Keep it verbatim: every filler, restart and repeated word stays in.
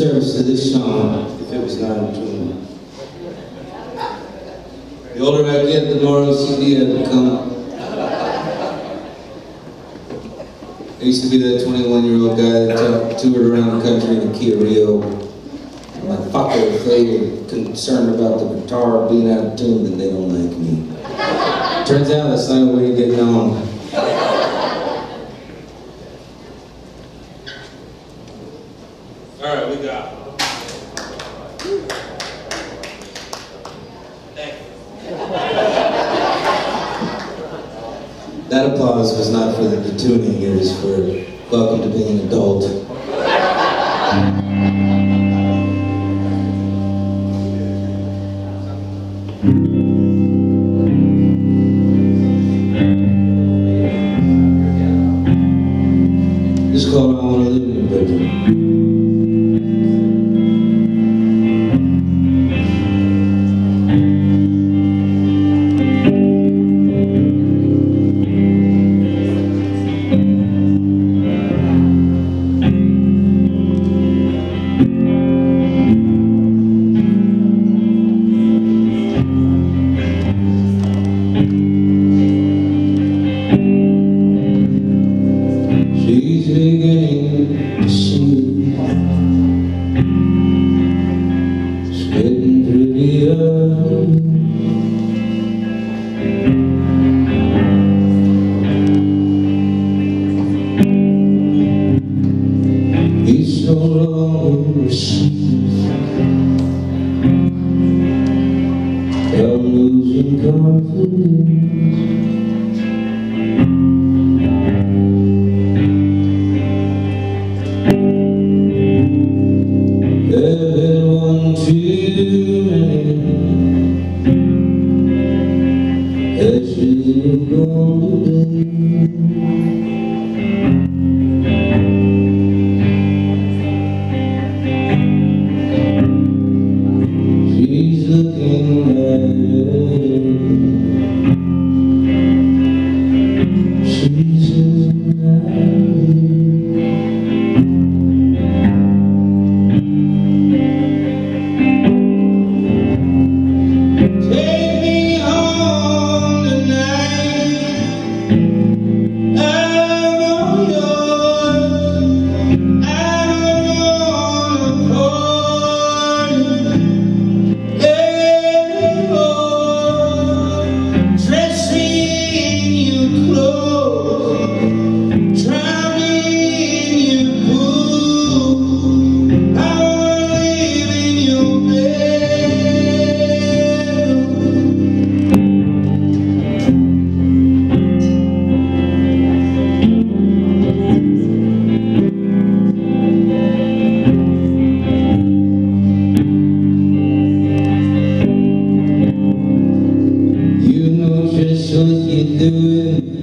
service to this song if it was not in tune. The older I get, the more O C D I become. I used to be that twenty-one-year-old guy that toured around the country in a Kia Rio. I'm like, fuck it, if they're concerned about the guitar being out of tune, then they don't like me. Turns out that's not a way to get known. All right, we got it. Thank you. That applause was not for the tuning, it was for welcome to being an adult. This is called I Want to Live in Your Bedroom. She's beginning to see, sweating through the earth. It's no longer receive. I'm losing confidence. Everyone too many as you've gone today. She's looking at you. She's looking at you. What you doing?